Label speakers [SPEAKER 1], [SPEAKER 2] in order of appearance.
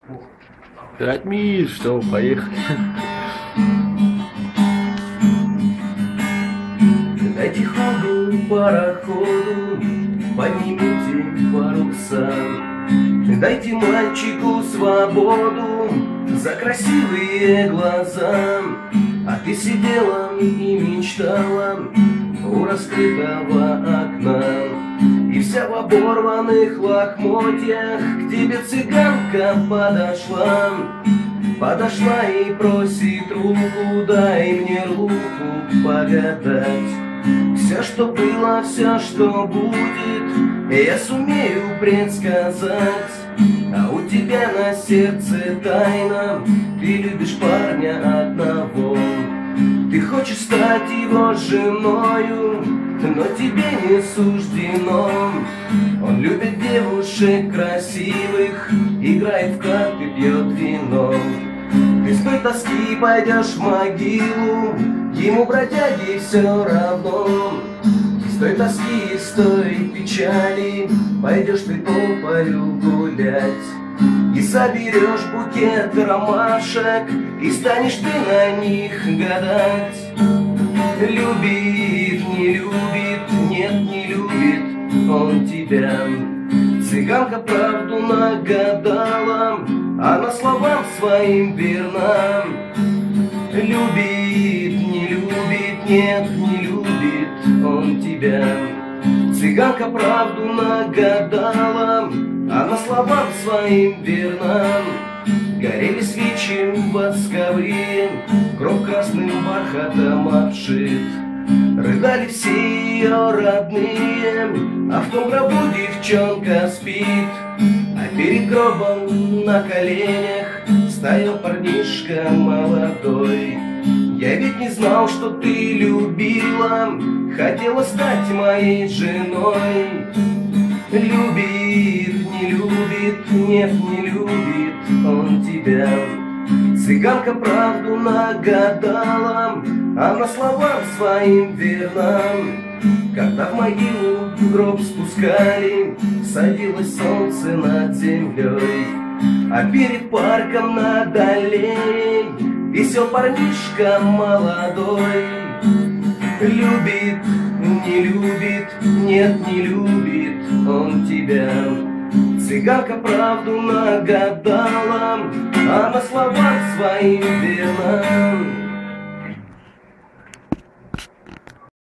[SPEAKER 1] Ратмир, что, поехали.
[SPEAKER 2] Дайте ходу пароходу, поднимите паруса. Дайте мальчику свободу за красивые глаза. А ты сидела и мечтала у раскрытого окна, и вся в оборванных лохмотьях к тебе цыганка подошла. Подошла и просит руку, дай мне руку погадать. Все, что было, все, что будет, я сумею предсказать. А у тебя на сердце тайна, ты любишь парня одного. Ты хочешь стать его женою, но тебе не суждено. Он любит девушек красивых, играет в карты, пьет вино. Ты с той тоски пойдешь в могилу, ему, бродяги, все равно. С той тоски и с той печали пойдешь ты по полю гулять. И соберешь букет ромашек, и станешь ты на них гадать. Любит, не любит, нет, не любит он тебя. Цыганка правду нагадала, она словам своим верна. Любит, не любит, нет, не любит он тебя. Цыганка правду нагадала, она словам своим верна. Горели свечи восковые, гроб красным бархатом обшит. Рыдали все ее родные, а в том гробу девчонка спит. А перед гробом на коленях стоял парнишка молодой. Я ведь не знал, что ты любила, хотела стать моей женой. Любит, не любит, нет, не любит он тебя. Цыганка правду нагадала, она словам своим верна. Когда в могилу гроб спускали, садилось солнце над землей, а перед парком над аллеей висел парнишка молодой. Любит, не любит, нет, не любит он тебя. Цыганка правду нагадала, она словам своим верна.